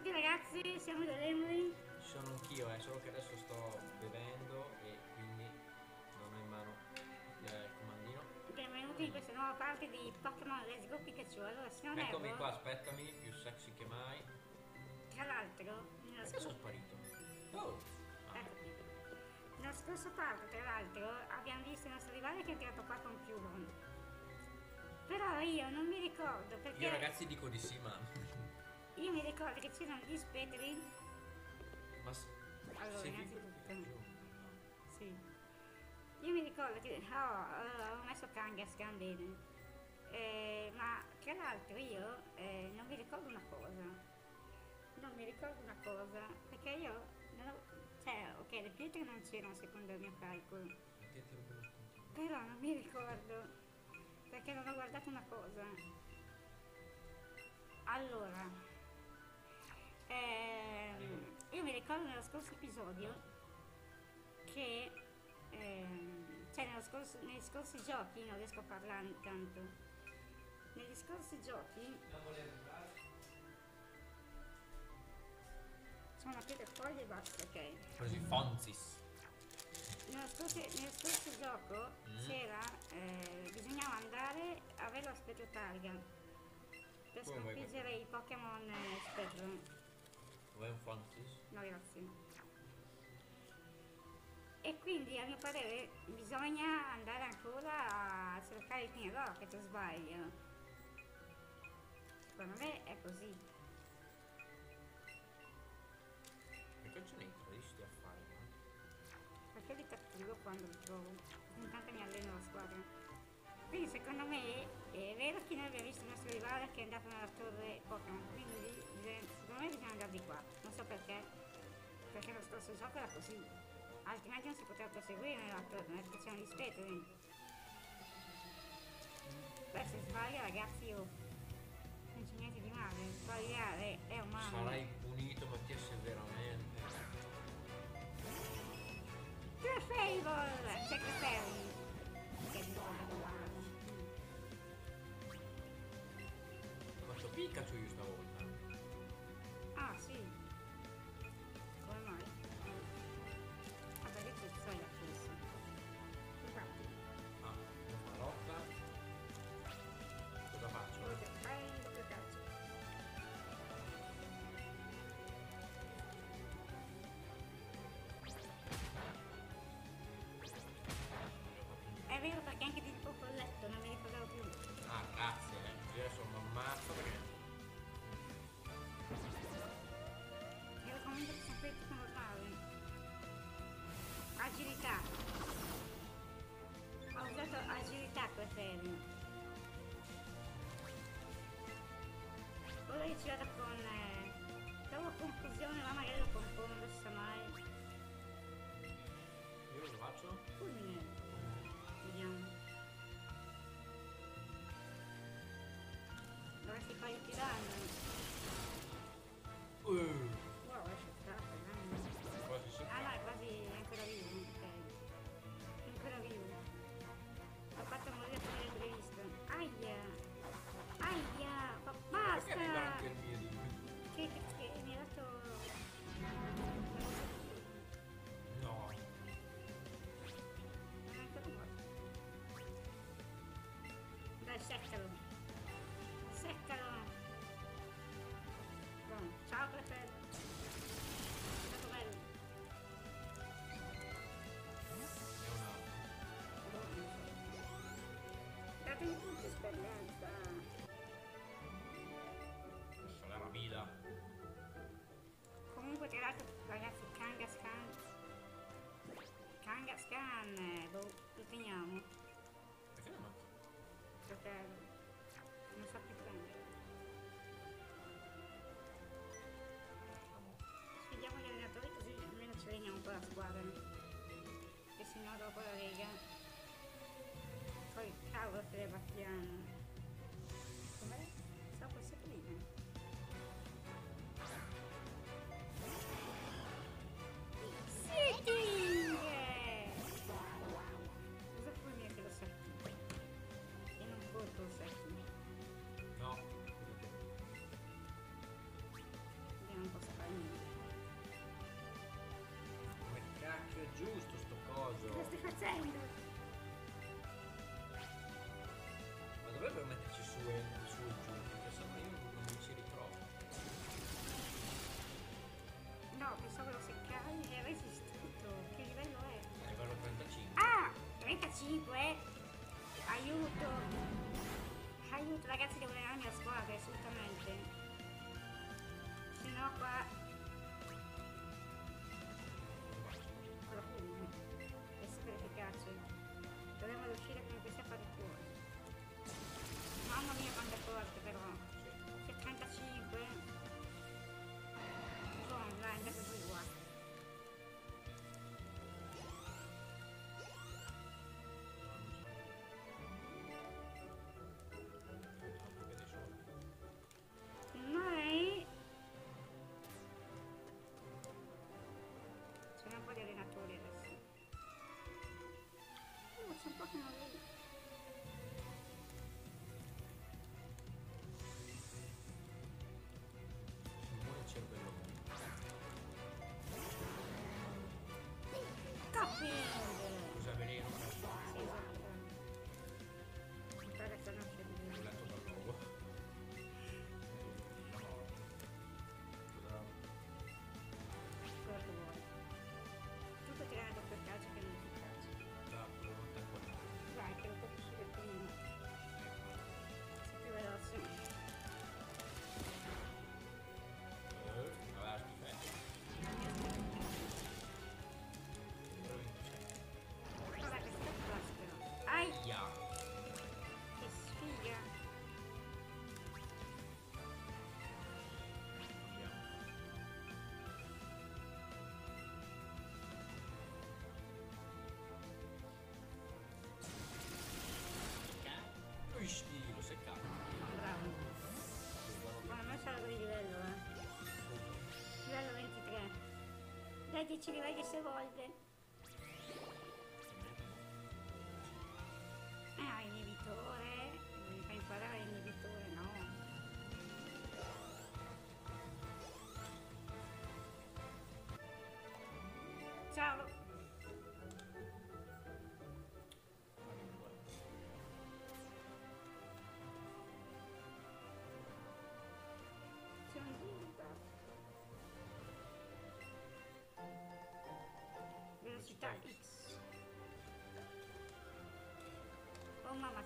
tutti ragazzi, siamo da Lemuri. Sono anch'io, solo che adesso sto bevendo e quindi non ho in mano il comandino. Benvenuti in questa nuova parte di Pokémon Let's Go Pikachu. Allora, se non Eccomi qua, erro, aspettami, più sexy che mai. tra l'altro, nella Perché sono scorsa... sparito? Oh! Eccomi. Nella scorsa parte, tra l'altro, abbiamo visto il nostro rivale che è entrato qua con Cubone. Però io non mi ricordo perché... Io ragazzi dico di sì, ma... Io mi ricordo che c'erano gli spettri. ma Allora, sei innanzitutto... Pikachu? Sì. Io mi ricordo che ho messo Kangaskhan bene. Ma tra l'altro io non mi ricordo una cosa. Non mi ricordo una cosa. Perché io non ho, cioè, ok, le pietre non c'erano secondo il mio calcolo. Dietro quello spunto. Però non mi ricordo. Perché non ho guardato una cosa. Allora. Io mi ricordo nello scorso episodio che cioè negli scorsi giochi non riesco a parlare tanto. Negli scorsi giochi sono una pietra foglia e basta, ok. Così, Fonzis. Nello scorso gioco c'era bisognava andare a avere lo spettro targa per Come vai sconfiggere i Pokémon spettro. Vuoi un Fonzis? No, grazie. E quindi a mio parere bisogna andare ancora a cercare il Team Rocket, o sbaglio? Secondo me è così. Che cazzo ne intradisti a fare? No? Perché li catturo quando li trovo. Intanto mi alleno la squadra. Quindi secondo me è vero che noi abbiamo visto il nostro rivale che è andato nella torre Pokémon. Quindi secondo me bisogna andare di qua. Non so perché. Perché lo scorso gioco era così. Altrimenti non si poteva proseguire nella torre, perché c'erano gli spettri. Beh, se sbaglia ragazzi io non c'è niente di male, sbagliare è umano. Sarai punito, Mattia, severamente. Clefable! C'è Clefairy! Che Ho fatto Pikachu io stavolta. ah sì! Come mai? Vabbè che ci sono accesso. Infatti, Ah, una lotta. Cosa faccio? fai il tuo cazzo. È vero perché anche di tipo colletto, non mi ricordavo più. Ah, grazie, io adesso mi ammazzo perché... Ero convinto che sono quelli tutti normali. Agilità. Ho usato agilità per fermi. Ora che ci vado con... trovo confusione, ma magari lo confondo, non si sa mai. Io cosa faccio? Fulmine. Vediamo. Dovresti fargli più danno. Wow, è scioccato, danno. Quasi si Ah no, è quasi ancora vivo, ok. È ancora vivo. L'ho fatto morire come il previsto. Aia! Aia! Perché arriva Basta! anche il mio di Che mi ha dato... No. Non è ancora morto. Dai, seccalo! Seccalo! Buono. Ciao, Clefairy! È stato bello. È una... Datemi tutti esperienza! Questa è la vita. Comunque tra l'altro ragazzi Kangaskhan, boh, lo teniamo, Perché no? perché non so più prendere. Sfidiamo gli allenatori così almeno ci veniamo un po' la squadra, che sennò dopo la lega, poi cavolo che le battiamo. Com'è? So questo prima. Sitting! Cosa vuol dire che lo setti? E non colpo il setti. No. Vediamo un po' facendo? Ma dovrebbero metterci su e giù, perché sennò io non mi ci ritrovo. No, pensavo lo seccai e resistuto. Che livello è? A livello 35. Ah! 35? Aiuto! Aiuto ragazzi, devo allenarmi a squadra, assolutamente. Se no qua... Qualcuno è super efficace. Dovremmo riuscire come questi a fare fuori. Mamma mia quanto è forte però. C'è 35. Buono, dai, andate giù qua. Mai. C'è un po' di allenatori adesso. C'è un po' che non vedo. Muore il cervello. Tapping! Usa veleno, Sì, esatto. Mi pare che non c'è ho bisogno. letto dal logo. Quello che vuoi. Tu puoi tirare doppio calcio che non ti piace. Già, quello non te quello. Vai, che lo colpisci del primo. Sei più veloce. Aveva schifetto. Però 27. Guarda che sta classico. Aia! Aia. Che sfiga! Andiamo. Uish, lo seccato. Bravo. Buona me salgo di livello, Livello 23. Dai 10 livelli se evolve. Ah, inibitore. Mi fa imparare l'inibitore, no. Ciao. C'è un dito. Velocità X. Oh mamma,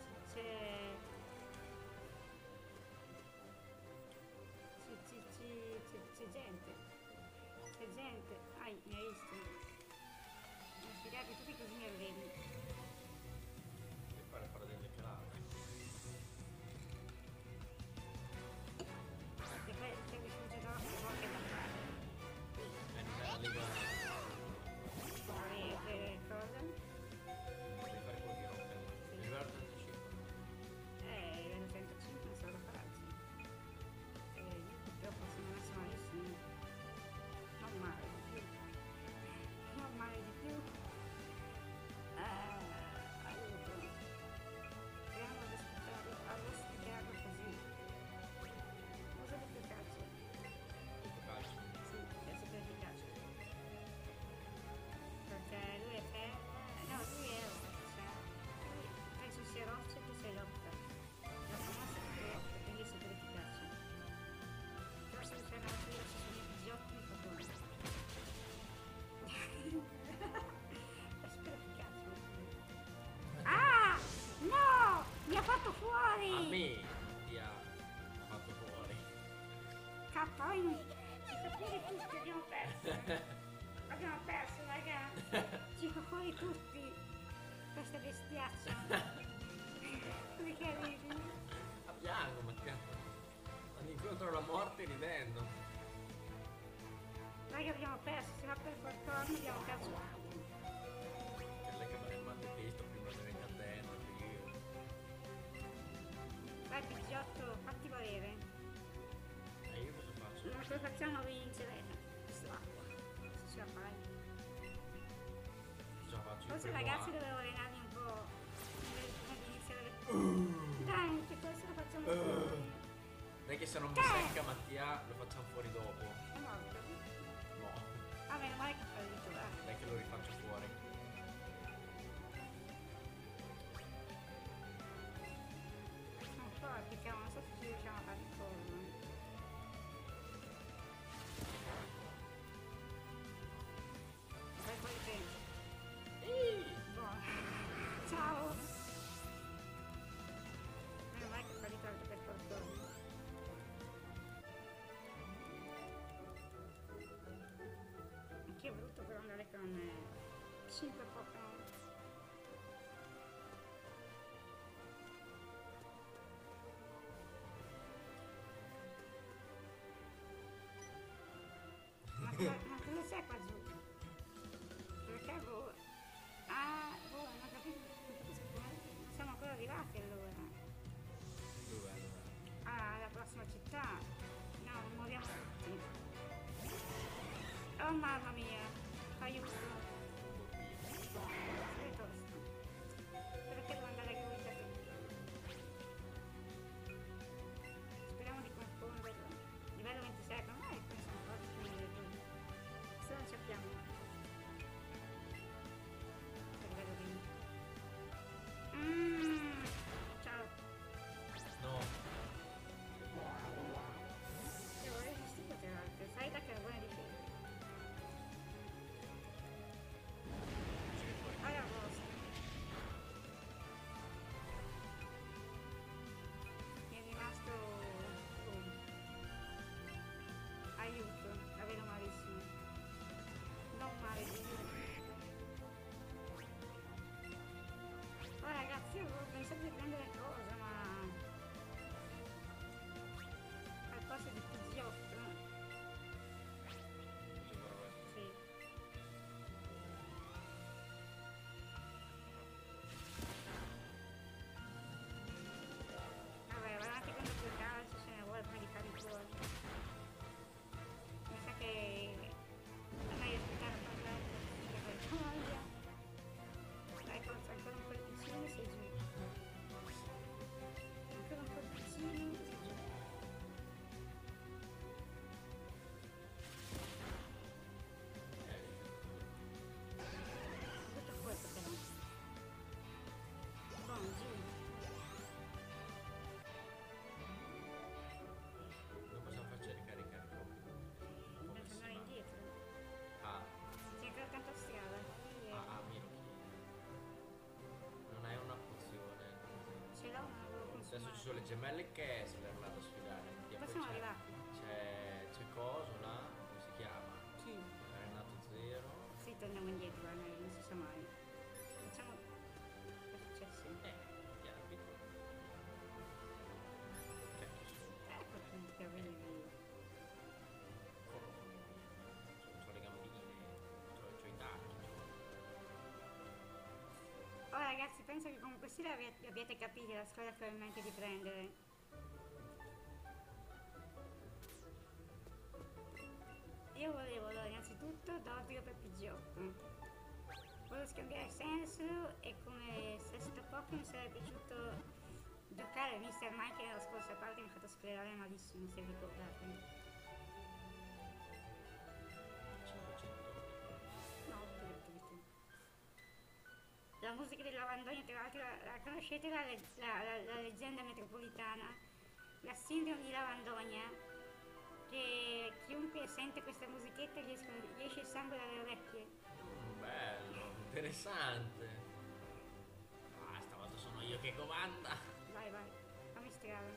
c'è gente. C'è gente. Ai, mi hai visto? Mi hai spiegato tutti così mi alleni. Devi fare delle calate. E poi se mi sfuggerò cose da fare. Non è la lega. Poi cosa? Devi fare quello che rompe. Sì. Livello 35. Livello 35 non so da farci. Io purtroppo sono messo malissimo. Non male di più. Non male di più. Aiuto. Proviamo ad ospitarlo così. Usa di più calcio. Tutto calcio. Sì, è super efficace. Perché lui è ferro. No, lui è cioè, lui penso sia roccia che sei lotta. La famosa è più lotta, quindi è super efficace. Però se c'è una roccia ci sono i pidgiotti e fotoni. È super efficace. Ah! No! Mi ha fatto fuori! A me ti ha fatto fuori. K, ci fa fuori tutti, abbiamo perso. Abbiamo perso, raga. Ci fa fuori tutti. Questa bestiaccia. Perché ridi? A piango, ma andando incontro alla morte ridendo. Raga, abbiamo perso, se va per qualcosa abbiamo perso. Quelle che vorrei male visto prima delle catene. Vai, picciotto, fatti volere. E io cosa faccio? Non ce lo facciamo vincere. Quest'acqua. Se ce la fai. Cosa faccio? Forse Il primo ragazzi A. dovevo allenarmi un po' prima di iniziare le... Dai, che questo lo facciamo fuori. Dai che se non mi secca Mattia lo facciamo fuori dopo. È morto. No, Ah, meno male che fa il ritrovare. dai che lo rifaccio fuori. forti, cioè non so se ci riusciamo a fare il collo. Vai fuori tempo. Buono. Ciao! Meno male che fa di tanto per fortuna. Che brutto per andare con 5 Pokémon. Ma cosa c'è qua giù? Perché boh? Ah, boh, non ho capito. Non capisco come. Non siamo ancora arrivati allora. Dove? Ah, alla prossima città. No, non muoviamo tutti. Oh mamma mia, aiuto. È tosto. Perché devo andare a guida? Speriamo di confonderlo. Livello 26, ma non è che sono forti come le due. Se non ci abbiamo. Livello 20. Ciao. No. Che vorrei gestire tra l'altro. Sai da che è buona difesa. Alla vostra. Mi è rimasto aiuto, la vedo malissimo. Non male di oh ragazzi, io avevo pensato di prendere cosa, ma al posto di Pidgeotto. Sì. Vabbè, va anche quando più calcio ce ne vuole prima di fare i cuori. Mi sa che è meglio aspettare a parlare perché poi noia. Dai, forza, ancora un po' di vicino e sei giù. Ancora un po' di vicino e sei giù. Tutto questo però. Buon giù. Non possiamo farci ricaricare il Pokémon. Per Come si tornare fa? indietro. Ah, C'è ancora tanta strada. Miroki. Non hai una pozione. Ce l'ho, ma non l'avevo Adesso ci consumata. sono le gemelle che si verranno a sfidare. E Dove poi siamo arrivati? c'è coso là, come si chiama? Chi? Renato Zero. Sì, torniamo indietro, non si sa mai. Facciamo... Che è successo? Gli arbitri. Che Ecco appunto che avevi... coroni. C'ho le gambine, c'ho i tacchi. Oh ragazzi, penso che comunque sì abbiate capito la strada che ho in mente di prendere. Io volevo allora innanzitutto Dodrio per Pidgeotto. Volevo scambiare Sensu e come sesto Pokémon mi sarebbe piaciuto giocare Mr. Mime che nella scorsa parte mi ha fatto sclerare malissimo, se ricordate. 500. No, ho la musica del Lavandogno, tra l'altro, la conoscete la leggenda metropolitana? La sindrome di Lavandogna? Che chiunque sente questa musichetta gli esce il sangue dalle orecchie. Bello, interessante. Ah, stavolta sono io che comanda. Vai, fammi strada.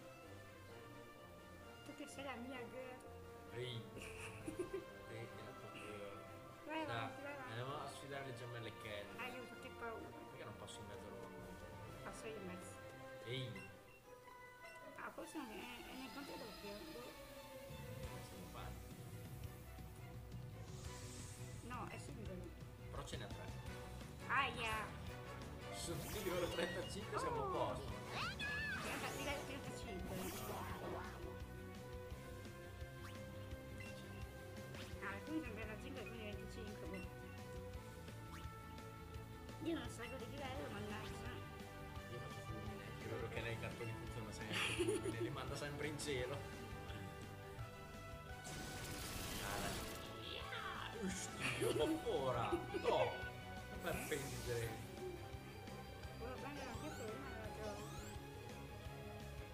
Tu che sei la mia girl. Ehi. Te e la tua girl. Vai Dai, avanti. andiamo a sfidare le gemelle che Aiuto, che paura. perché non passo in mezzo al mondo? Passo io in mezzo. Ehi, Ah, forse è nel conto doppio. siamo fatti. No, è singolo. Però ce n'è 3. Aia! Sono tutti livello 35, siamo a posto. Livello 35. Ah, alcuni sono livello 5 e alcuni 25. Boh. Io non salgo di livello, mannaggia. Io faccio fulmine, che è quello che nei cartoni funziona sempre. Li manda sempre in cielo. Dio, ma ora! No! Per pendere. Volevo prendere anche prima, non la trovo.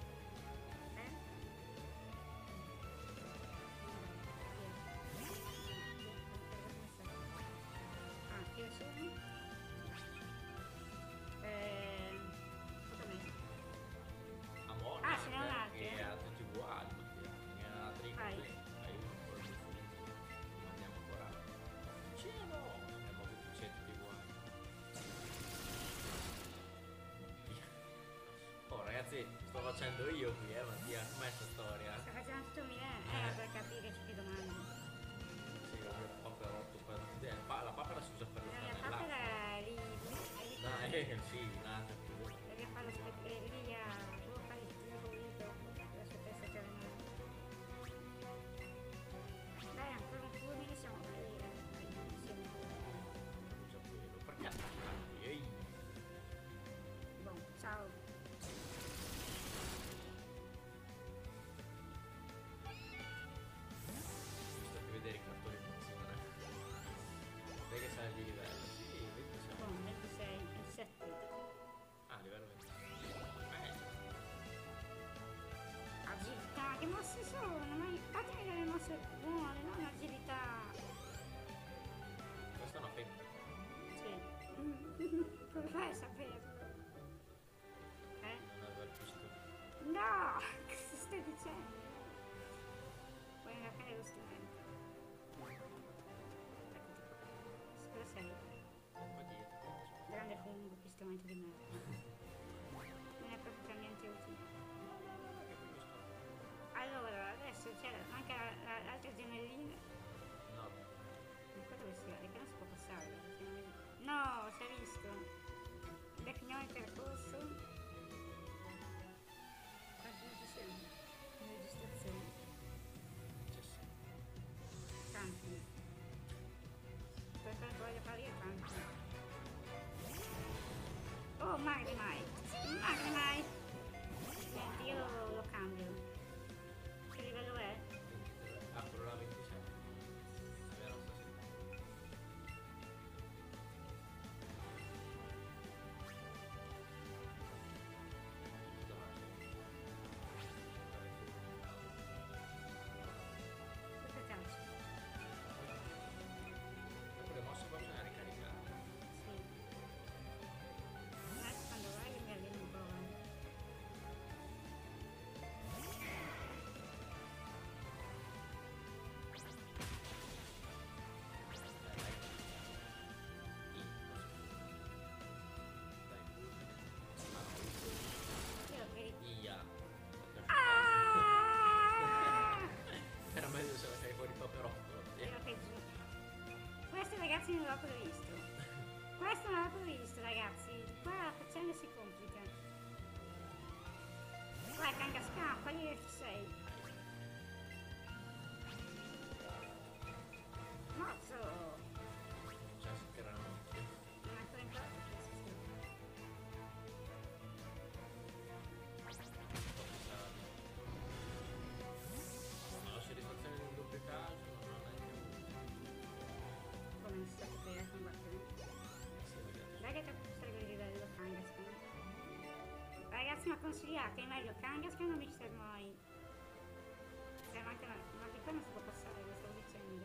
facendo io qui, Mattia, com'è sta storia? Sta facendo tutto mille, per capire che domande. Sì, la mia paperotto per... la papera si usa per le La mia cannellate. papera è lì, Sì, nata più. devi fare lo spettacolo, lì a... devo fare il tiro lì dopo, la sua testa c'è una... Dai, ancora un fulmine siamo qui, insieme. Perché attaccarti? Ehi! Boh, ciao. Sto a vedere i cartoni in funzione. Vedi che sale di livello. Sì, 26. Boh, 26, 27. Ah, livello 26. Agilità, che mosse sono? Ma fatemi delle mosse buone, non agilità. Questa è una femmina. Sì. Come fai a saperlo? Non aveva il più stupido. No! Cosa stai dicendo? Puoi andare a prendere lo strumento. Cosa sei? Qua dietro. Grande fungo, più strumento di merda. Non è proprio per niente utile. Allora, adesso c'è anche l'altra gemellina. No. Ma qua dove si va? Che non si può passare? No, si è visto. Definiamo il percorso. Quanti ci siamo? In registrazione. 17. Tanti. Per quanto voglio fare io tanti. Oh, Magnemite! Magnemite! Niente, io lo cambio. Che livello è? Ah, quello là 27. È vero, sta sì. Cosa cazzo? Le mosse possono ricaricare. Sì. Adesso quando vai mi alleno un po'. Io vedi. Ia. Ah! Era meglio se la fai fuori paperotto. Era peggio. Questo ragazzi non l'avevo previsto. Questo non l'avevo previsto ragazzi. Qua la faccenda si complica. Vai canga scappa, lì ci sei. Mozzo! Cioè, si tirano. Non è ancora imparato che si sta. La soddisfazione di un doppio calcio non è neanche Come non si sa che per combattere. Dai che c'è questo di livello Kangaskhan. Ragazzi, ma consigliate, è meglio Kangaskhan o Mr. Moi? Cioè, ma anche ma di qua non si può passare, lo stavo dicendo.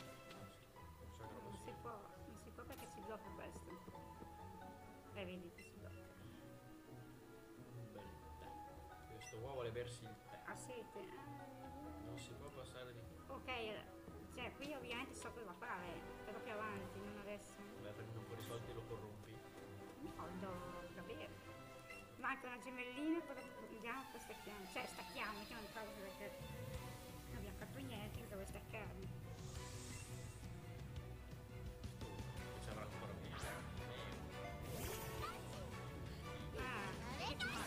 Non si può perché si blocca questo. Vedi che si blocca. un bel tè. Questo uovo vuole bersi il tè. Ha sete. Non si può passare di qui. Ok, cioè qui ovviamente so cosa fare, però più avanti, non adesso. Beh, perché un po' di soldi lo corrompi. No, da bere. Manca una gemellina, però andiamo poi stacchiamo. Cioè stacchiamo, mettiamo in pausa perché non abbiamo fatto niente, dove staccarmi. Che ci avrà ancora meno. Che ci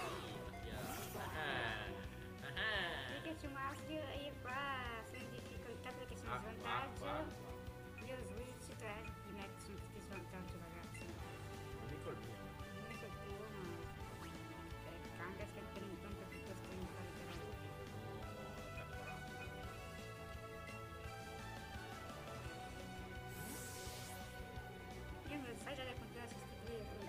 maschio e io qua sono in difficoltà perché sono in svantaggio. Io switch 3 di me sono tutti in svantaggio ragazzi. Non dico il mio. Non so il tuo ma cambia sempre in conto piuttosto in caricherà. Io non sai da continuare a sostituire qui.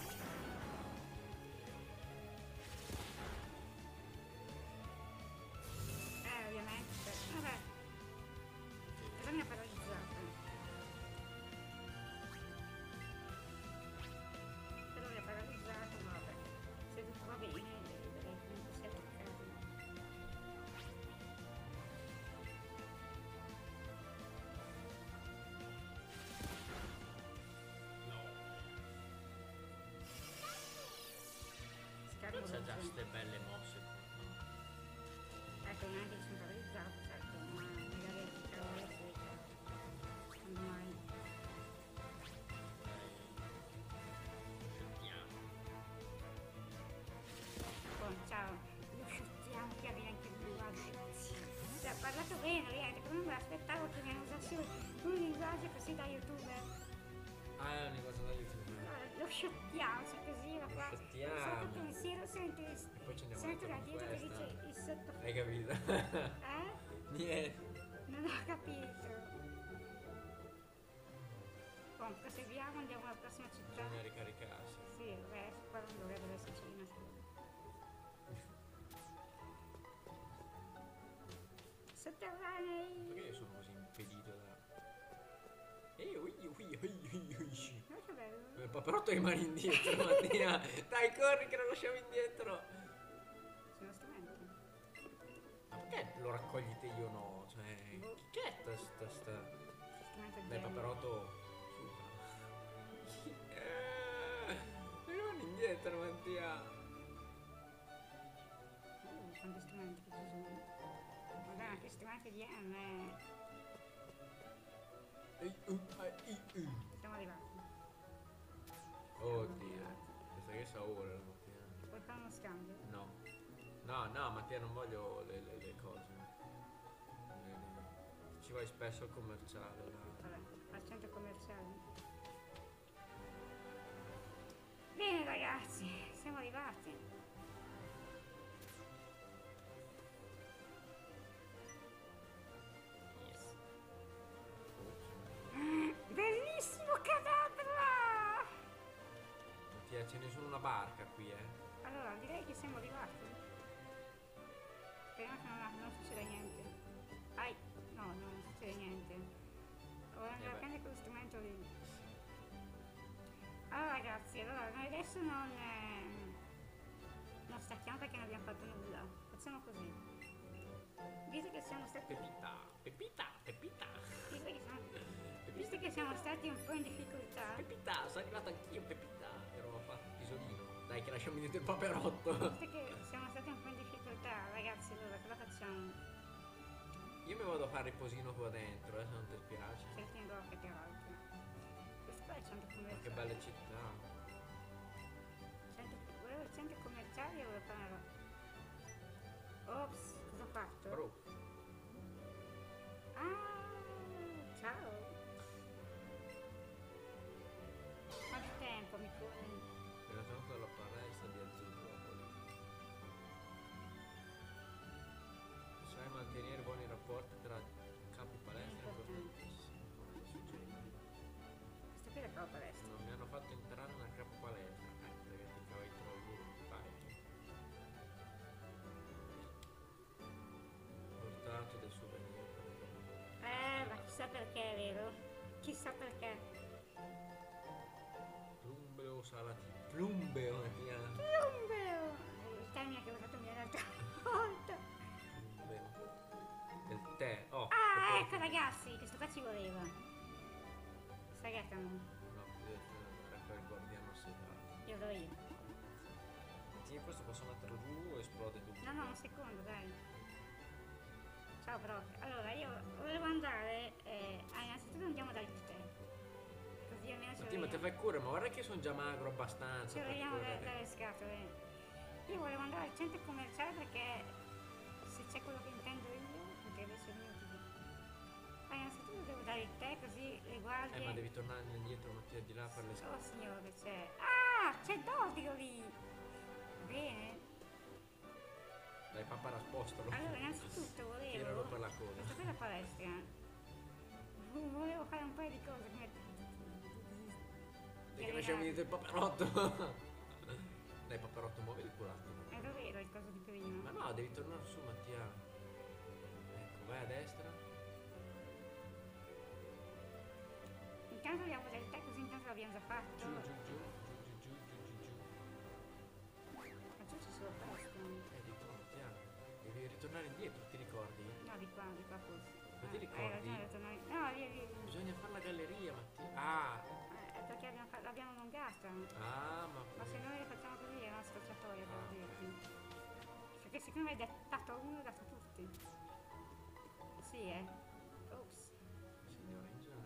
Ovviamente. Vabbè. Cosa mi ha paralizzato? Però mi ha paralizzato, ma vabbè. Se tutto va bene, direi che non si è toccato. C'ha già ste belle mosse. parlato bene, niente, non me l'aspettavo che mi usasse un linguaggio così da youtuber. Ah, è una cosa da YouTube. Lo shottiamo, cioè così la fa. Shottiamo. Sotto pensiero senti, E poi ci andiamo sento dentro da con dietro che questa. dice il sotto. Hai capito? Niente. Non ho capito. Comunque proseguiamo, andiamo alla prossima città. Bisogna ricaricarsi. Sì, vabbè, qua non dovrebbe esserci una scuola. Sotterranei! Perché io sono così impedito da... ui. Ma che bello! Il paperotto rimane indietro, Mattia. Dai, corri che lo lasciamo indietro. Sono strumenti. Ma perché lo raccogli te io no? Cioè, chi è sta... Strumento di Dai, genere. paperotto. Rimane indietro, Mattia. Quanti strumenti che ci sono. Madonna, che strumenti di M. Siamo arrivati. Oddio. Questa che sa ora la mattina. Vuoi fare uno scambio? No. No, Mattia, non voglio le cose. Ci vai spesso al commerciale. Vabbè, al centro commerciale. Bene ragazzi, siamo arrivati. Yes. Bellissimo cadabra! Mattia, ce ne sono una barca qui, Allora, direi che siamo arrivati. Speriamo che non succeda niente. No, non succede niente. Ora andiamo a beh. prendere quello strumento lì. Allora ragazzi, noi adesso non stacchiamo perché non abbiamo fatto nulla. Facciamo così. Visto che siamo stati. Pepita. Visto che siamo stati un po' in difficoltà. Pepita, sono arrivato anch'io, Pepita. Ero fatto pisolino. Dai, che lasciamo indietro il paperotto. Visto che siamo stati un po' in difficoltà, ragazzi, allora cosa facciamo? Io mi vado a fare riposino qua dentro, se non ti spiace. Cerchi in blocco che altro. Questo qua è il centro Ma commerciale. che belle città. Volevo il centro commerciale e volevo fare una... Ops, cosa ho fatto? Bro, Ciao! Quanto tempo mi corri? appena tornato dalla palestra di Azzurropoli. Sai mantenere buoni rapporti tra capi palestra è importantissimo. Come succede? Questo qui è la prova palestra. Non mi hanno fatto entrare nella capo palestra, perché ti cavai troppo parecchio. Portato del souvenir. Ma chissà perché, vero? Chissà perché. Plumbeo salati. Plumbeo, Mattia. Plumbeo! Il termine che ho usato mia l'altra volta. Plumbeo. Del tè. Oh. Ecco ragazzi, questo qua ci voleva. Saghetano. No, deve essere per il guardiano assetato. Io do io. Sì, questo posso metterlo giù o esplode tutto? No, un secondo, dai. Ciao prof. Allora, io volevo andare... innanzitutto andiamo dal tè. Così almeno ci Ma te fai cura, ma guarda che sono già magro abbastanza. per vediamo correre. dalle scatole. Io volevo andare al centro commerciale perché se c'è quello che intendo io, potrebbe essere il mio tipo. Innanzitutto devo dare il tè così le guardie... Ma devi tornare indietro, Mattia, di là per le Oh signore, c'è... Ah! C'è Dodico lì! Bene. Dai, papà, raspostalo. Allora, innanzitutto Tiralo volevo... per la coda. Questa qui è la palestra. Volevo fare un paio di cose come... Perché lasciamo dietro il paperotto. Dai, paperotto, muovi il culo. È dov'era il coso di prima? Ma no, devi tornare su, Mattia. Ecco, vai a destra. Intanto abbiamo del tè così intanto l'abbiamo già fatto. Giù. Ma giù c'è solo questo. Dico, Mattia, devi ritornare indietro, ti ricordi? No, di qua forse. Ma ti Hai ricordi? ragione, tornare... No, via. Bisogna fare la galleria, Mattia. Ah, È perché l'abbiamo allungata. ma Se noi le facciamo così è una scocciatoia per dirti. Perché secondo me è dato uno, dato tutti. Sì, Ops. signora in giallo.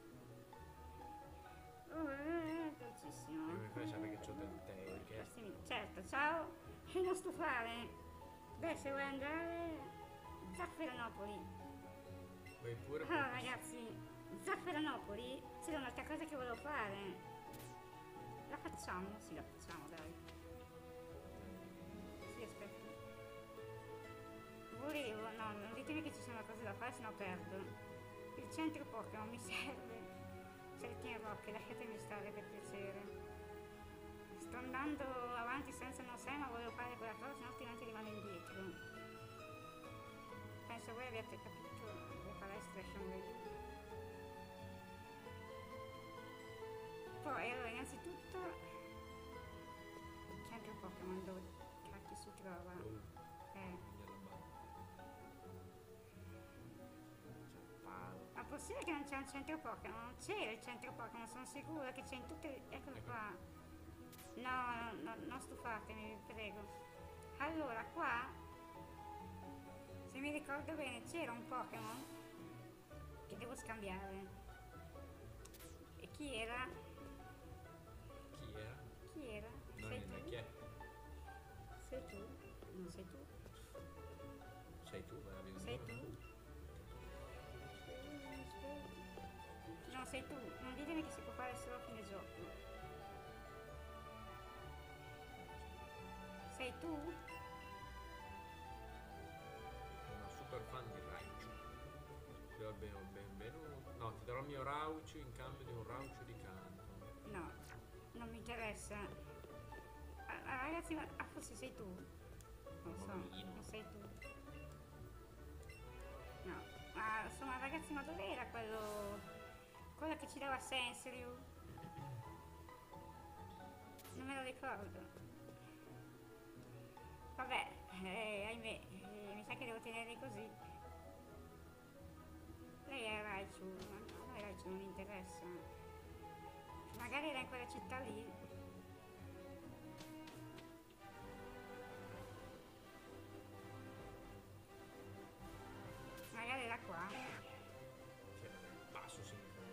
Dolcissimo. Mi fai sapere che c'ho del tè, che Certo, ciao. E non stufare. Beh, se vuoi andare... Zafferanopoli. Vai pure Allora per- ragazzi, Zafferanopoli c'era un'altra cosa che volevo fare. La facciamo? Sì, la facciamo, dai. Sì, aspetta. Volevo, no, non ditemi che ci sono cose da fare, sennò perdo. Il centro Pokémon mi serve. C'è il Team Rocket, lasciatemi stare per piacere. Sto andando avanti senza non sai, ma volevo fare quella cosa, sennò altrimenti rimane indietro. Penso voi abbiate capito le palestre Shanghai. Poi, allora, innanzitutto, il centro Pokémon dove cacchio si trova? nella banda. Ma possibile che non c'è un centro Pokémon? Non c'era il centro Pokémon, sono sicura che c'è in tutte le... Eccolo Ecco. qua. No, no, non stufatemi, vi prego. Allora, qua, se mi ricordo bene, c'era un Pokémon che devo scambiare. E chi era? Chi era? Chi era? Non Sei è tu? chi è? Sei tu? Non sei tu? Sei tu, vai a vedere. Sei tu? No, sei tu. Non ditemi che si può fare solo a fine gioco. Sei tu? Sono super fan di Raichu. Ti do benvenuto. No, ti darò il mio Rauchu in cambio di un Rauchu di canto. No, non mi interessa. Ragazzi, ma forse sei tu? Non so, Bambino. non sei tu. No. Ma insomma, ragazzi, ma dov'era quello che ci dava Sensoriu? Non me lo ricordo. Vabbè, ahimè, mi sa che devo tenere così. Lei è Raichu, ma no, a me Raichu non mi interessa. Magari era in quella città lì. Magari era qua. Cioè, basso sincro.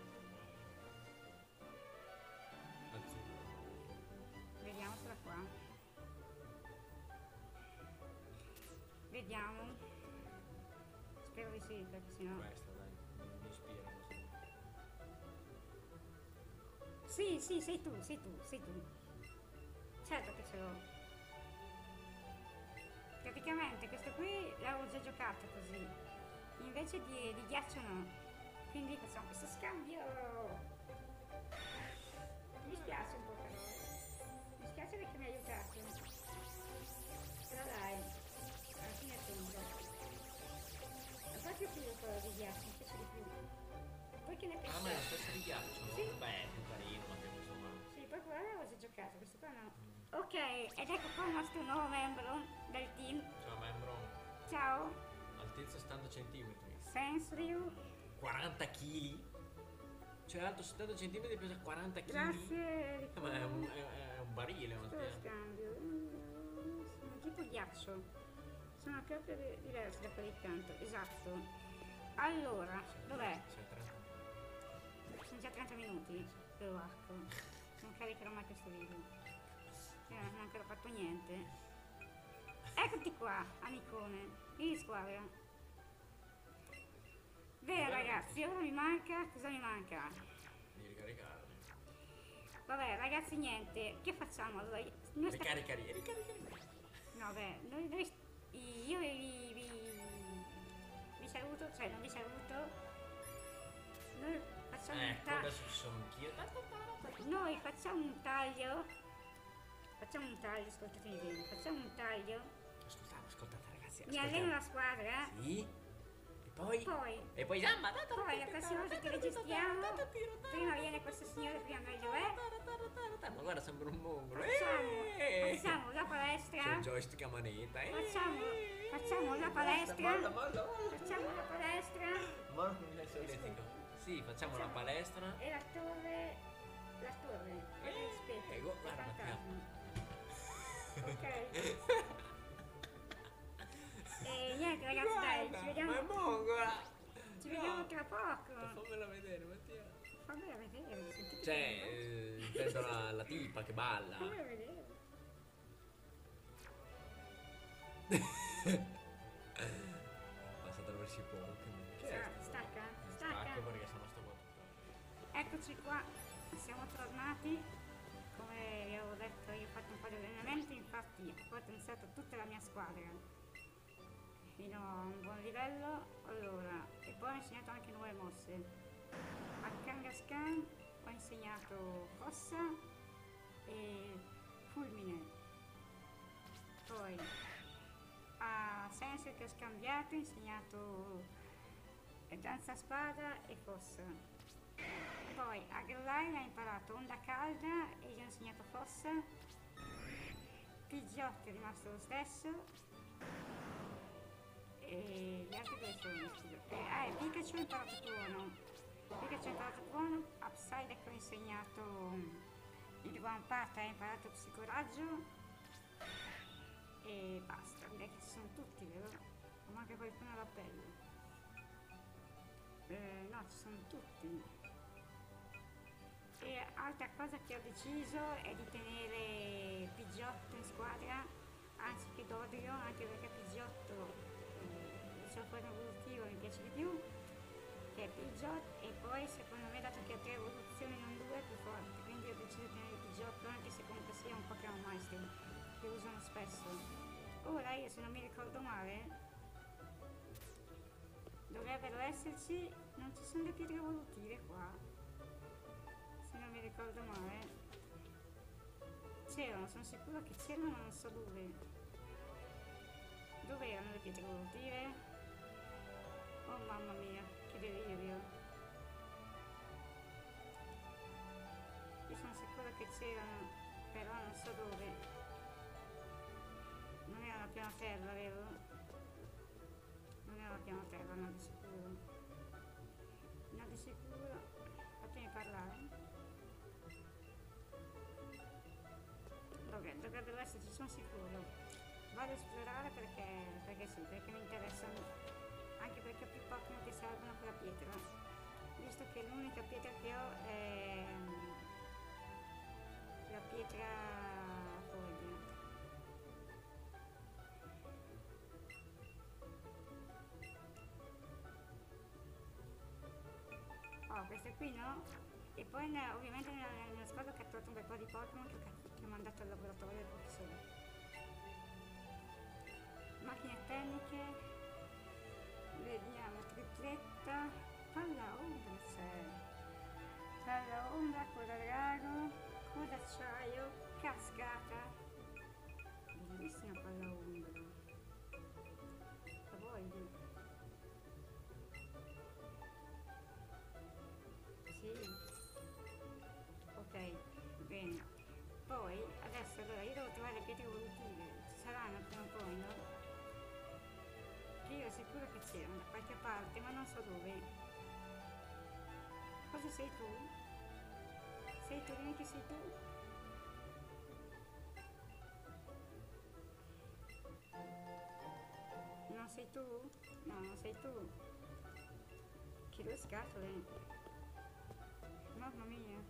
Azzurro. Vediamo se era qua. Vediamo. Spero di sì, perché sennò... Questa dai, mi ispira così. Sì, sì, sei tu, sei tu, sei tu. Certo che ce l'ho. Praticamente questo qui l'avevo già giocato così. Invece di ghiaccio no. Quindi facciamo questo scambio. Mi spiace un po' però. Mi spiace perché mi ha aiutato. Però dai, alla fine è finito. Ma poi più quello di ghiaccio, mi piace di più. Poi che ne Ah, pensi? ma è lo stesso di ghiaccio? Sì. Beh, è più carino, ma che insomma. Sì, poi quello l'avevo già giocato, questo qua no. Ok, ed ecco qua il nostro nuovo membro del team. Ciao membro, Ciao, altezza 70 centimetri. Sensoriu. 40 kg? Cioè alto 70 centimetri pesa 40 kg? Grazie. Ma è un barile, ma Questo è lo scambio. Sono tipo ghiaccio. Sono proprio diversi da quelli di canto, esatto. Allora, dov'è? Cioè, 30. Sono già 30 minuti. Lo arco. Non caricherò mai questo video. Non ho ancora fatto niente. Eccoti qua, amicone. Vieni in squadra. Bene ragazzi, ora mi manca. Cosa mi manca? Di ricaricarli. Vabbè ragazzi niente, che facciamo? Allora, noi sta- Ricaricari. No beh, io vi saluto, cioè non vi saluto. Noi facciamo un Ecco, taglio. adesso ci sono anch'io. Noi facciamo un taglio. Facciamo un taglio, ascoltatemi bene, facciamo un taglio. Ascoltate ragazzi. Mi alleno la squadra. Sì. E poi? Poi, E poi gamba. poi la prossima volta che registriamo, prima viene questo signore, prima meglio è. Ma guarda, sembra un mongolo. Facciamo la C'è palestra. il joystick a manetta. Facciamo la palestra. Molla. Facciamo la palestra Ma non è solletico. Sì, facciamo la palestra. e la torre. La torre. E il rispetto. Ecco, il guarda, fantasma. Ok. E niente ragazzi, dai, ci vediamo. Ma è mongola. Ci vediamo tra poco. Fammela vedere, Mattia. Fammela vedere, sentite. Cioè, intendo la tipa che balla. Fammela vedere. Passata Pokémon. Stacca? Stacco Stacca? perché sennò sto qua tutto. Eccoci qua, siamo tornati. Come vi avevo detto, io ho fatto un po' di allenamenti, infatti ho potenziato tutta la mia squadra fino a un buon livello. Allora, e poi ho insegnato anche nuove mosse. A Kangaskhan ho insegnato Fossa e Fulmine. Poi a Sensei che ho scambiato ho insegnato Danza Spada e Fossa. Poi a Grellai ha imparato Onda Calda e gli ho insegnato Fossa. Pidgeotto è rimasto lo stesso. E gli altri dove sono? E Pikachu ha imparato Tuono. A Psyduck ho insegnato il Vampata, ha imparato Psicoraggio. E basta, direi che ci sono tutti, vero? O manca qualcuno all'appello? No, ci sono tutti. E altra cosa che ho deciso è di tenere Pidgeotto in squadra anziché Dodrio, anche perché Pidgeotto il suo forma evolutivo mi piace di più che è Pidgeot, e poi secondo me dato che ha 3 evoluzioni non 2 è più forte, quindi ho deciso di tenere Pidgeotto anche se comunque sia un Pokémon Maestro che usano spesso. Ora io, se non mi ricordo male, dovrebbero esserci, non ci sono le pietre evolutive qua, se non mi ricordo male. C'erano, sono sicura che c'erano, ma non so dove. Dove erano le pietre evolutive? Oh mamma mia, che delirio. Io sono sicura che c'erano, però non so dove. Non era la piana terra, vero? Non era la piana terra, no, di sicuro. No, di sicuro. Fatemi parlare. Dovrebbero esserci, sono sicuro. Vado a esplorare perché sì, perché mi interessano. Anche perché ho più Pokémon che servono per la pietra. Visto che l'unica pietra che ho è la pietra foglia. Oh, queste qui no? E poi ovviamente nella squadra ho catturato un bel po' di Pokémon che ho mandato al laboratorio del professore. Macchine tecniche, vediamo, tripletta, palla ombra c'è, palla ombra, coda drago, coda acciaio, cascata, bellissima palla ombra, la voglio. Sì, ok, bene. Poi adesso allora io devo trovare le pietre evolutive, ci saranno prima o poi, no? Che io sicuro che c'erano da qualche parte, ma non so dove. Cosa sei tu? Sei tu, dimmi che sei tu? Non sei tu? No, non sei tu. Che 2 scatole. Mamma mia.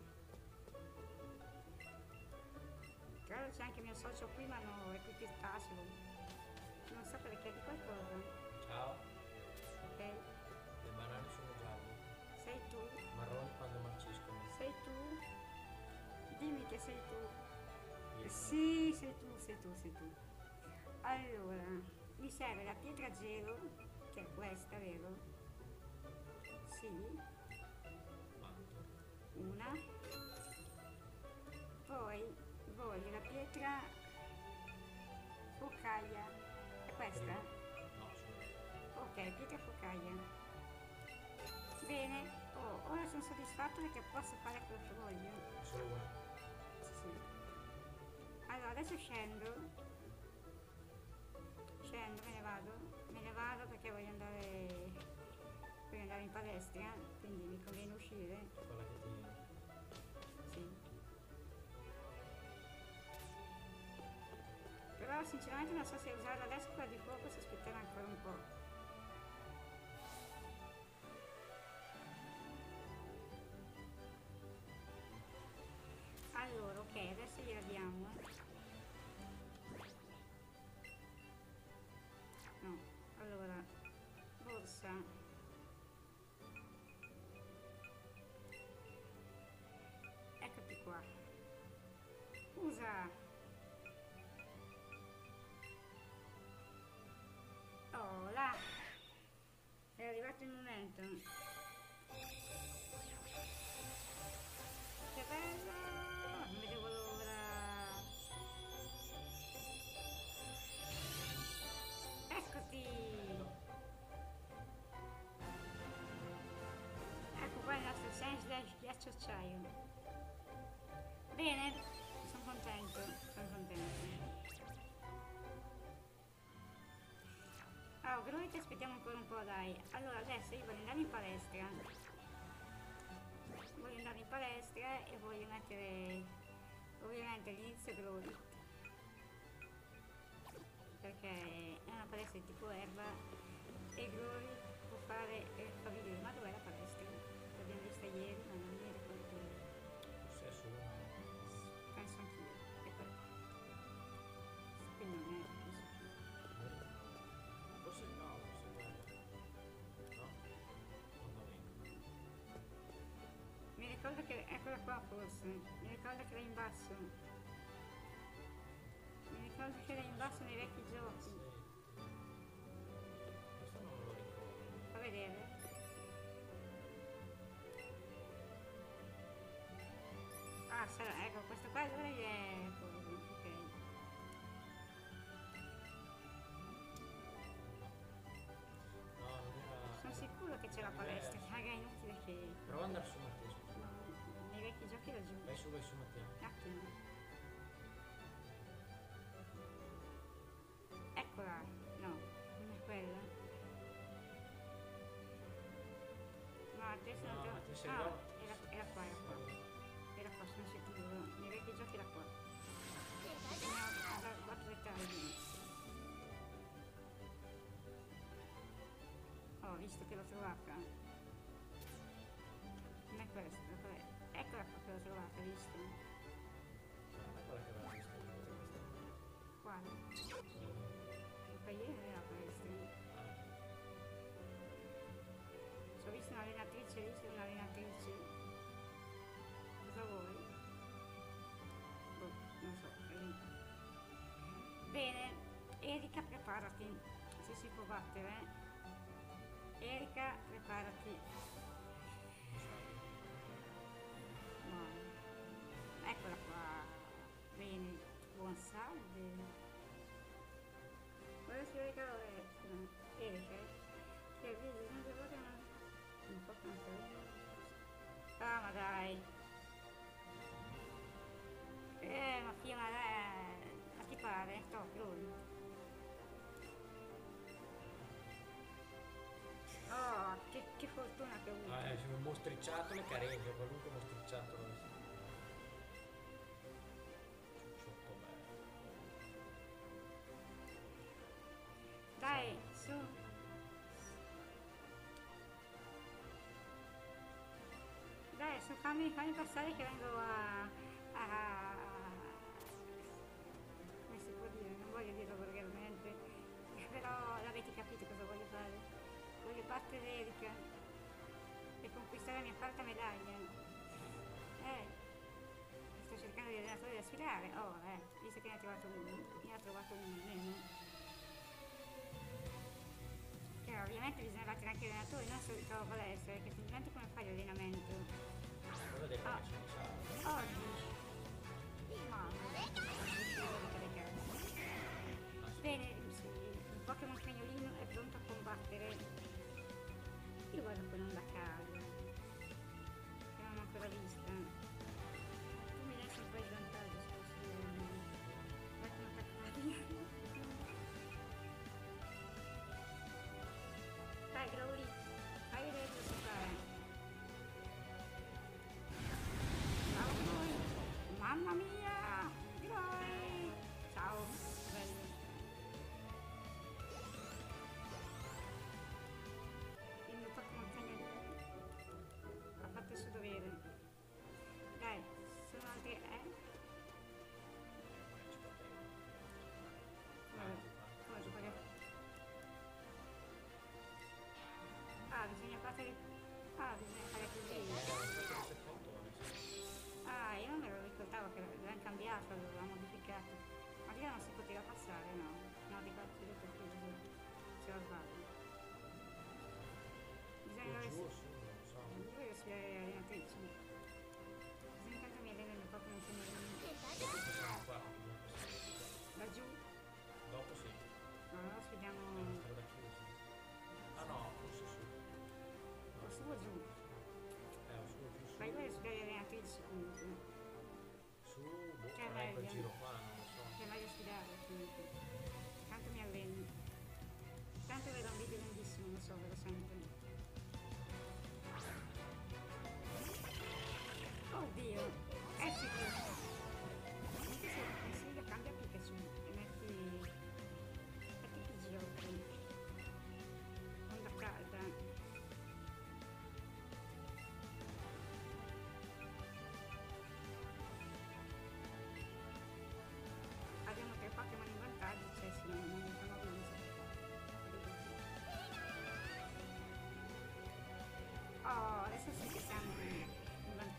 Tra l'altro c'è anche mio socio qui, ma no, è qui pistaceo. Non so perché di qualcosa. Ciao, Ok? le banane sono gialle, Sei tu? marroni quando marciscono. Sei tu? Dimmi che sei tu. Io Sì, sei tu. Allora, mi serve la pietra gelo, che è questa, vero? Sì, quanto? una. Poi voglio la pietra focaia. È questa? No, sono Ok, pietra focaia. Bene, ora sono soddisfatto perché posso fare quello che voglio. solo una. Sì. Allora, adesso scendo, me ne vado perché voglio andare in palestra, quindi mi conviene uscire. Quella che ti... Sì. Però sinceramente non so se usarla adesso quella di fuoco, se aspettare ancora un po'. Allora, ok, adesso gliela diamo. No, allora, borsa. contento. Che bello! Non vedevo l'ora. Eccoti! Ecco qua il nostro Sense ghiacciacciaio. Bene, sono contento, sono contento. Ah, Gruit, aspettiamo ancora un po', dai. Allora, adesso io voglio andare in palestra. Voglio andare in palestra e voglio mettere ovviamente all'inizio Gruit. Perché è una palestra di tipo erba e Gruit può fare fa vedere. Ma dov'è la palestra? L'abbiamo vista ieri, ma non mi ricordo. Forse è solo. Penso anch'io. È quello. Quindi non è. Forse no, forse guarda. No? Non va bene. Mi ricordo che eccola qua forse. Mi ricordo che era in basso. Mi ricordo che era in basso nei vecchi giochi. Questo non me lo ricordo. Fa vedere. Ah, sarà, ecco, questo qua allora è cosa, ok. No, non era. Sono sicuro che c'è la palestra, raga, è inutile che. Prova ad andare su Matteo, scusa. Nei vecchi giochi laggiù. Vai su Matteo. Un attimo. Eccola. No, non è quella. No, adesso No, non te... te sei Ah, là. era qua, era qua. Era qua, sono sicuro. Nei vecchi giochi era qua. Bisogna dare 4 dettagli. Oh, visto che l'ho trovata. Non è questa, qual è? Eccola qua che l'ho trovata, visto? Ma quella che aveva visto questa. Quale? Ma ieri non era palestra. Ho visto un'allenatrice, ho visto un'allenatrice. Cosa vuoi? Boh, non so. Bene, Erika preparati. Se si può battere. Erika preparati. No. Eccola qua. Bene, buon salve. Ora si Erika Erika? Che vedi, non devo un po' cancellare. Ah, ma dai. Ma Fiona, a chi pare? Stop, lui. Oh, che fortuna che ho avuto. Sono un mostricciattolo e careggio, qualunque mostricciattolo. Ciucciotto bello. Dai, su. Dai, su, fammi passare che vengo come si può dire? Non voglio dirlo volgarmente, però l'avete capito cosa voglio fare. Voglio battere Erika e conquistare la mia quarta medaglia. Sto cercando di allenatori da sfidare. Oh, visto che ne ha trovato uno, almeno. Che ovviamente bisogna battere anche gli allenatori, non solo trovo palestra, perché semplicemente come fai l'allenamento? Cosa detto che sono salvo? Oggi. Mamma. Bene, sì, il Pokémon cagnolino è pronto a combattere. Io guardo con onda calda. Che non ho ancora vista. Tu mi lasci un po' in vantaggio, scusi. Vai con attaccare. Dai, Growly, fai vedere cosa si fa. Ciao a voi. Mamma mia! Growly! Ciao, bello. Il mio Pokémon cagnolino ha fatto il suo dovere. Dai, sono altri... Come si può? Bisogna battere... bisogna fare così. Io non me lo ricordavo che l'hanno cambiato, l'hanno modificato. Ma prima non si poteva passare, no? No, di qua si è tutto chiuso. Se lo sbaglio. Bisogna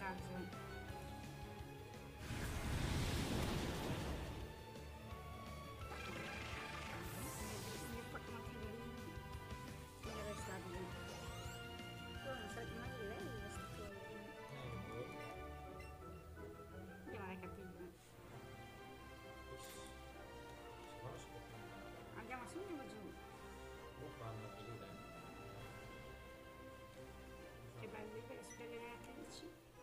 raggio. Il mio Pokémon Tinguini è stabile. Poi non so mai di lei questo Tinguini. Andiamo a capire. Secondo si può piantare. Andiamo su, andiamo giù. Fanno anche lì dentro. Che belli queste delle reatrici.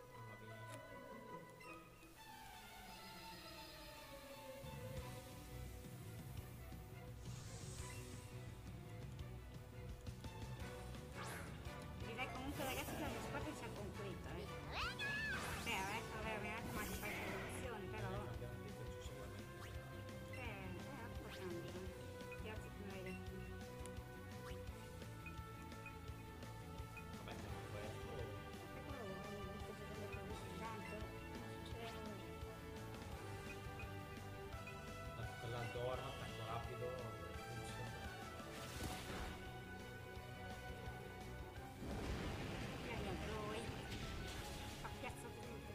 Direi comunque ragazzi che la mia squadra sia completa, Cioè, adesso veramente ma di fare evoluzioni, però Abbiamo Pikachu sicuramente. lo cambio. Grazie che me l'hai detto. Vabbè, questo. E quello mi sto giocando così tanto, non succede nulla. Quella Dorma, attacco rapido, funziona. E niente, lui fa piazza tutto.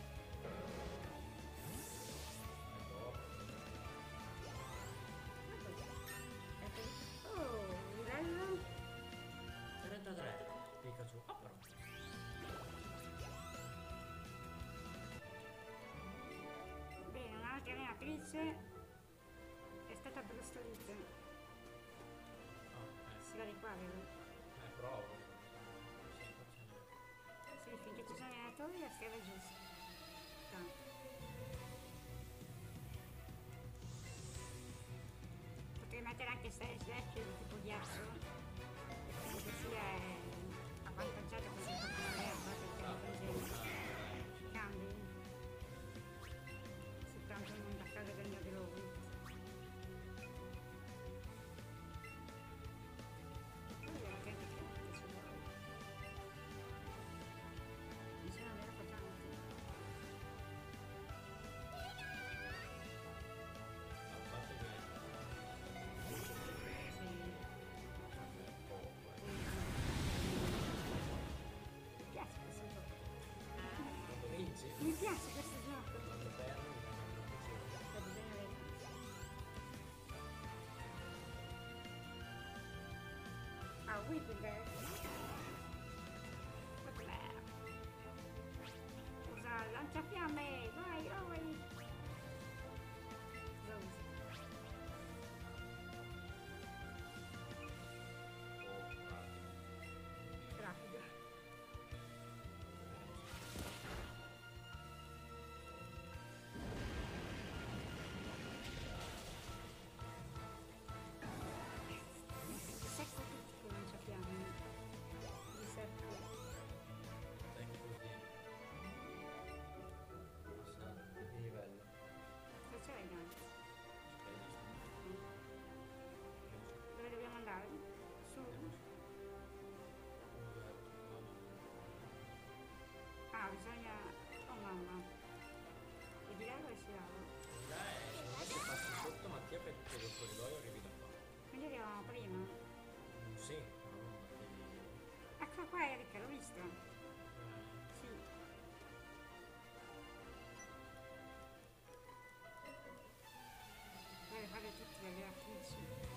Oh, livello 33. Pikachu. Ah, però. bene, un'altra allenatrice è stata brustolita. Si va di qua, vero? Provo. Sì, finché ci sono allenatori la strada è giusta. Tanto. Potrei mettere anche Stage Dash di tipo ghiaccio, che comunque sia avvantaggiato così Pokémon l'erba, perché non cambi. Soltanto non da casa del mio globo. Poi è attento che ci vuole. Mi sono venuto tanto. A parte che Sì. Mi piace questo gioco. quando vinci, Mi piace questo gioco. quando perdi, mi sembra piacere. Sta bisogno vedere. Ah, Whippleberry. Whippleberry. Usa il lanciafiamme. Vai, vai. Cosa usi? Rapido. Secco tutto il lanciafiamme. Di secco. Tengo così. Passare di livello. Cosa c'è in alto? Spegni. Dove dobbiamo andare? Su? Ah, bisogna... Oh mamma. E di là dove si lava? Se passi sotto Mattia per tutto quel corridoio arrivi da qua. Quindi arrivavamo prima. Sì, però non arrivi. Ecco qua Erika, l'ho vista. Sì. Deve fare tutte le attrici.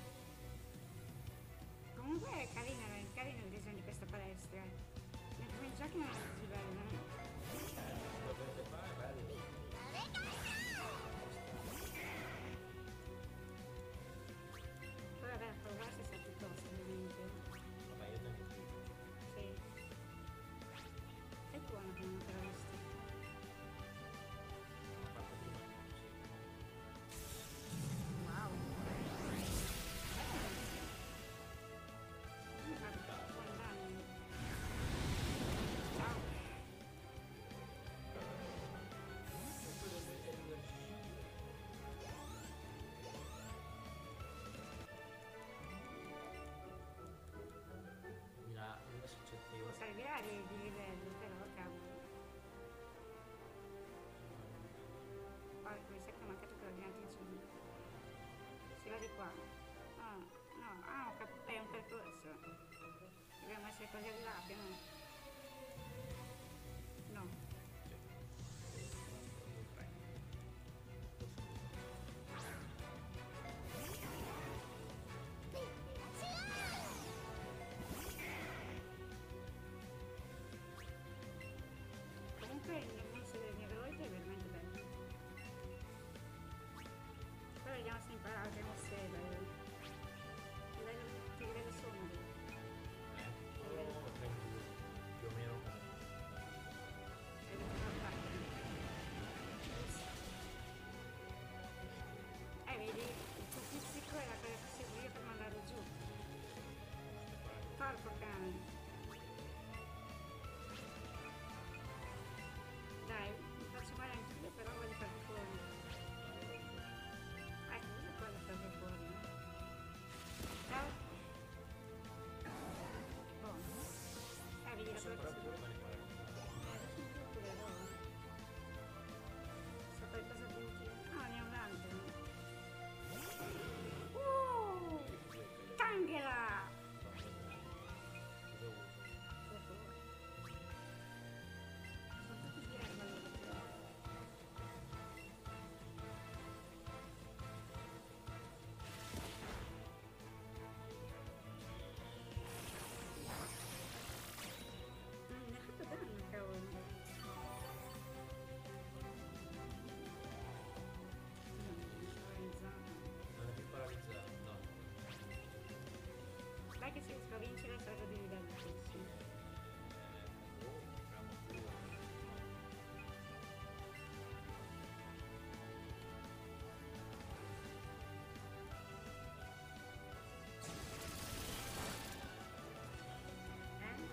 Comunque è carino il disegno di questa palestra. Nei primi giochi non era così bello. Potete fare è bello. Poi vabbè, a provarsi sta piuttosto, ovviamente. Vabbè, io tengo qui. Sì. Sei buono che non te l'ho visto. Ho fatto prima. Wow. Buon danno. Ciao. Una successiva. Devo salvare di livello, però cavolo. Poi mi sa che ho mancato quella granatrice lì. Si va di qua. Ah, no, è un percorso. Dobbiamo essere quasi arrivati, no? No. Sì. sopra oppure me ne pare. So qualcosa di utile? No, ne ho un altro. Tanghera! Cosa vuoi? Sono tutti di erba loro. Mi ha fatto danno, cavolo. Non è più paralizzato, no. Dai che se riesco a vincere sarò di livello altissimo. Siamo pure. Eh?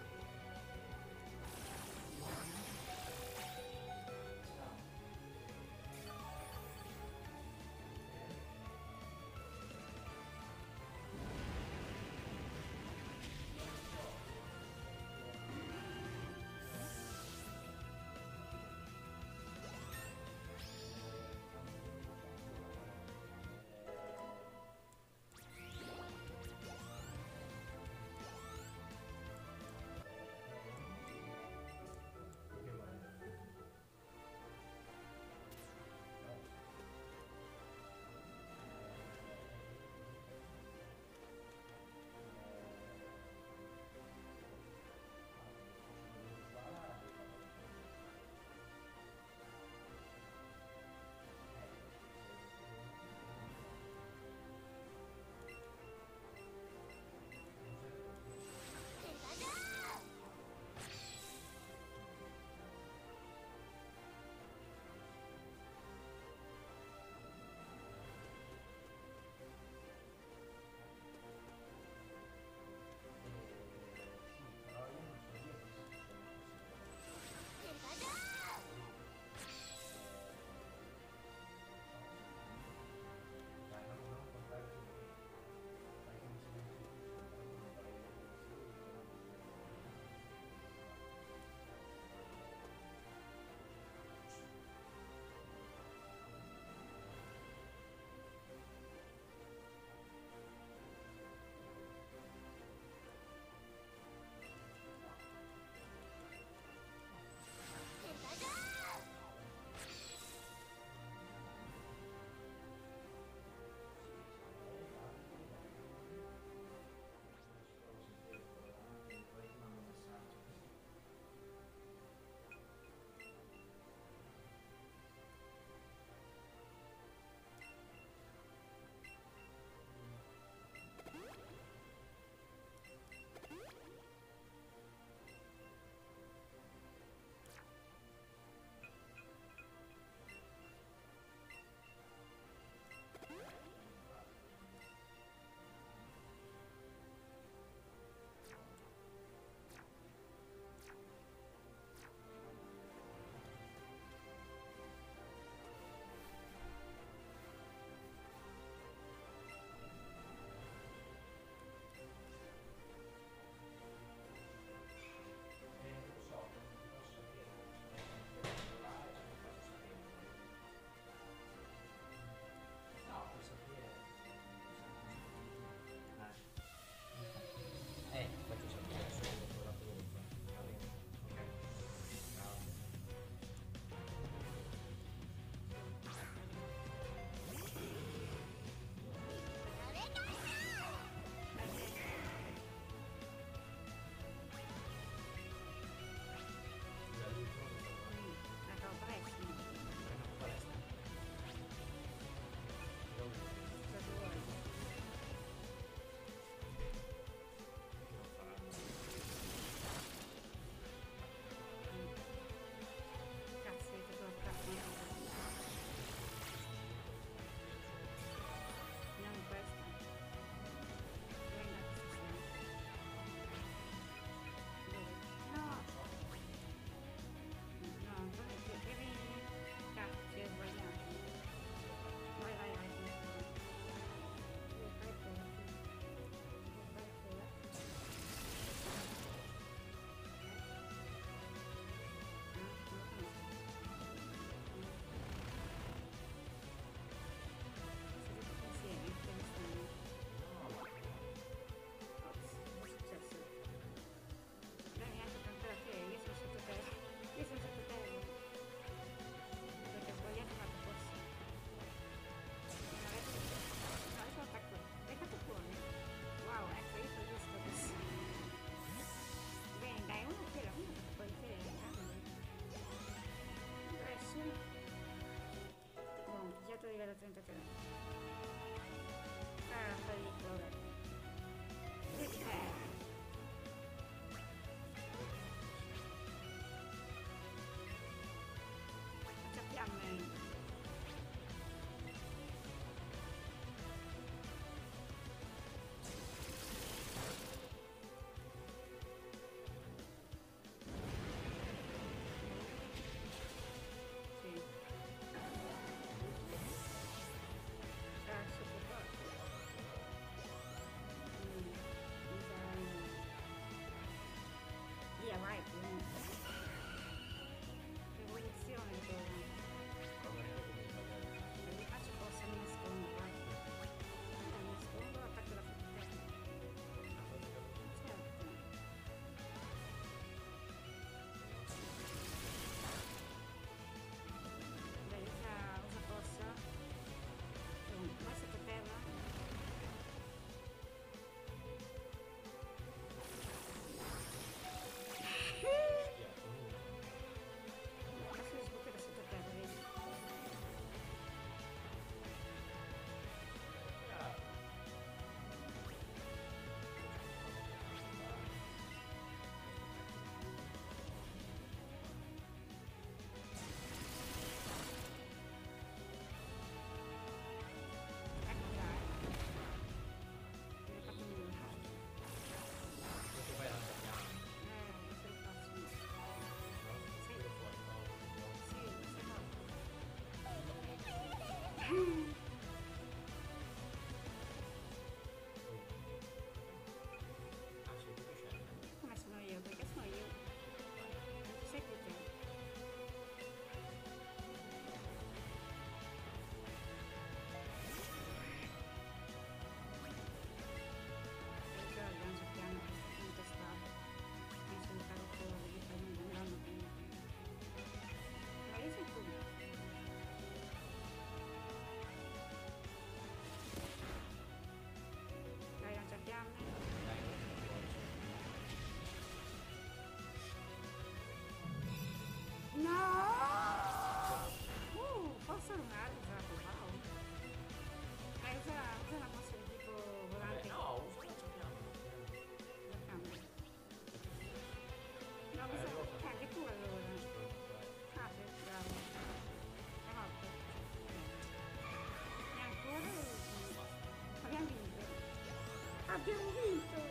abbiamo vinto!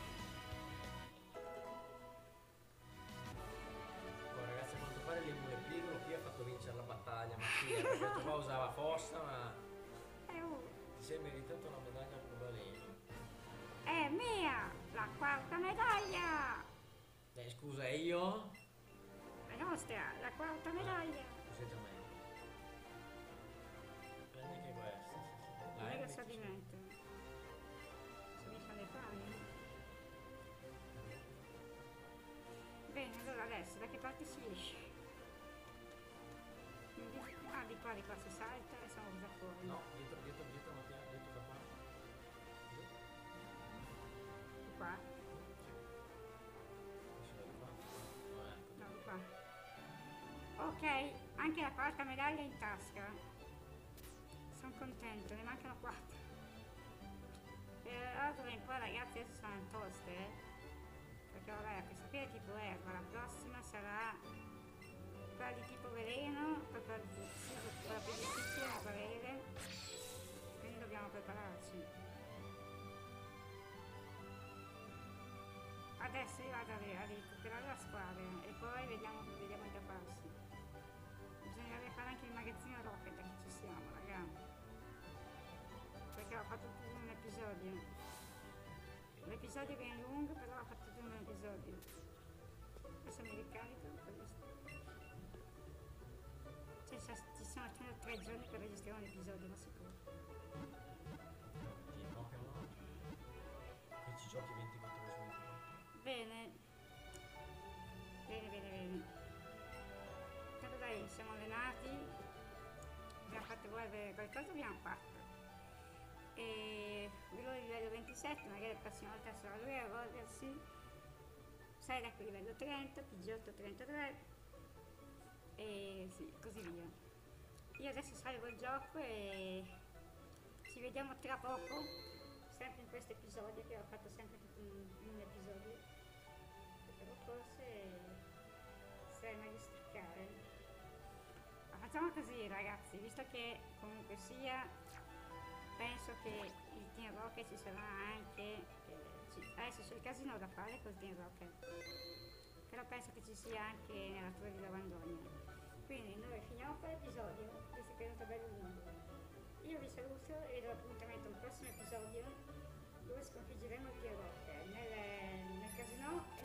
Oh, ragazzi, a quanto pare l'Emule Pigro qui ha fatto vincere la battaglia, Mattia, perché questo qua usava fossa, ma Oh, ti sei meritato una medaglia arcobaleno. è mia! La quarta medaglia! Scusa, e io? La nostra, la quarta medaglia! Sei già meglio. Prendi anche questo. Non è che metti so di su. mettere. Se mi fanno le panni. Bene, allora adesso da che parte si esce? Ah, di qua si salta e siamo già fuori. No, dietro, Mattia, dietro da qua. Giù. Di qua? Sì. Esci da qua. Oh, ecco. No, di qua. Ok, anche la quarta medaglia in tasca. Sono contenta, ne mancano 4. Per d'ora in poi ragazzi adesso sono toste, perché vabbè, per sapere tipo erba, la prossima sarà quella di tipo veleno, poi quella più difficile da parere, quindi dobbiamo prepararci. Adesso io vado a recuperare la squadra e poi vediamo da farsi. Bisognerebbe fare anche il magazzino rocket che ci siamo, raga. Perché ho fatto tutto in un episodio. L'episodio è ben lungo, però ho fatto tutto in un episodio. Adesso mi ricarico questo. Cioè ci sono 3 giorni per registrare un episodio, ma sicuro. Sì, Pokémon. Qui ci giochi 24 ore su 24. Bene. Bene. Tanto dai, siamo allenati. Abbiamo fatto evolvere qualcosa, abbiamo fatto. E quello di livello 27, magari la prossima volta sarà lui a evolversi. Sarek livello 30, PG8 33 e sì, così via. Io adesso salvo il gioco e ci vediamo tra poco, sempre in questo episodio che ho fatto sempre tutto in un episodio, però forse sarei meglio staccare. Ma facciamo così ragazzi, visto che comunque sia penso che il Team Rocket ci sarà anche, adesso c'è il casino da fare col Team Rocket, però penso che ci sia anche nella Torre di Lavandogna. Quindi noi finiamo qua l'episodio, visto che è venuto bello lungo. Io vi saluto e vi do appuntamento al prossimo episodio dove sconfiggeremo il Team Rocket. Nel casino